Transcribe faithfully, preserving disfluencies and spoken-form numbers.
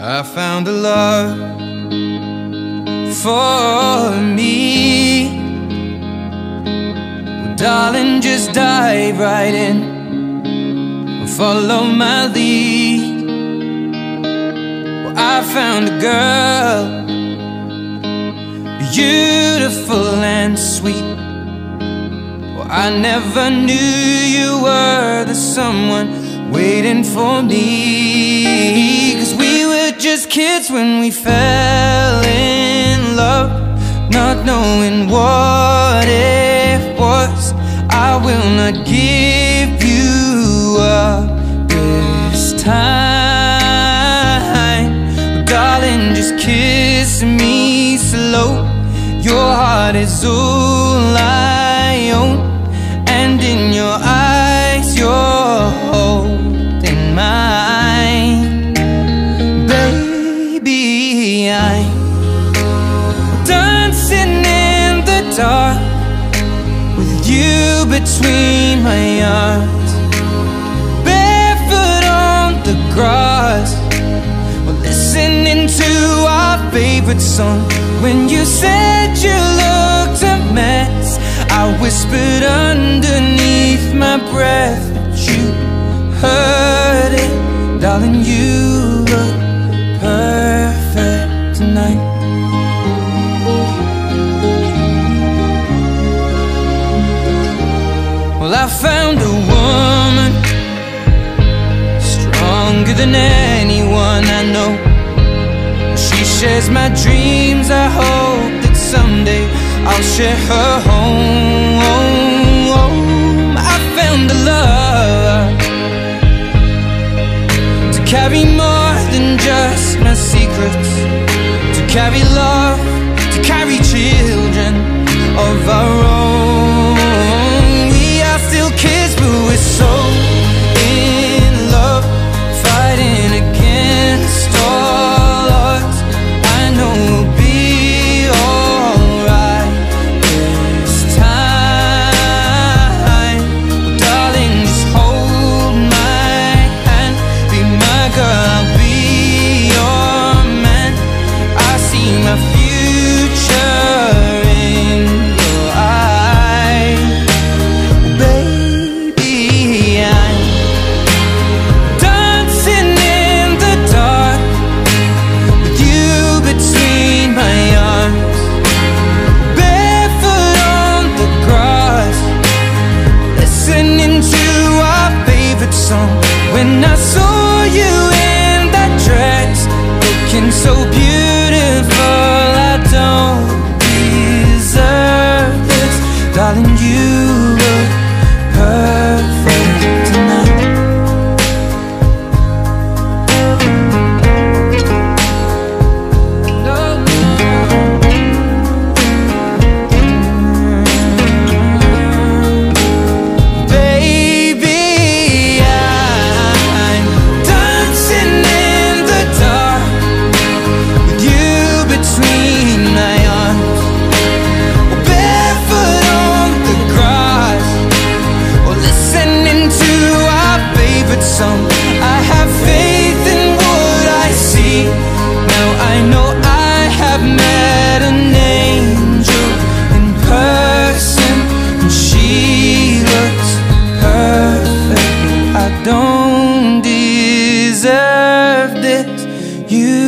I found a love for me. Well, darling, just dive right in and follow my lead. Well, I found a girl, beautiful and sweet. Well, I never knew you were the someone waiting for me. 'Cause we were just kids when we fell in love, not knowing what it was. I will not give you up this time. But darling, just kiss me slow. Your heart is all I own, and in your eyes you're holding mine. Baby, I'm dancing in the dark with you between my arms, barefoot on the grass. We're listening to our favorite song. When you said you looked a mess, I whispered underneath my breath, but you heard it. Darling, you look perfect tonight. Well, I found a woman stronger than anyone I know. She shares my dreams. I hope that someday I'll share her home. I found a love to carry more than just my secrets, to carry love, to carry children of our own. We are still kids, but we're so in love, fighting against all odds. I know we'll be alright this time. Well, darling, just hold my hand, be my girl, I'll be your man. I see my future in your eyes. Baby, I'm dancing in the dark with you between my arms, barefoot on the grass, listening to our favorite song. When I saw you in that dress, looking so beautiful, I don't deserve this. Darling, you look perfect tonight. Baby, I'm dancing in the dark with you between my arms, barefoot on the grass, or listening to our favorite song. I have faith in what I see. Now I know I have met an angel in person, and she looks perfect. I don't deserve this. You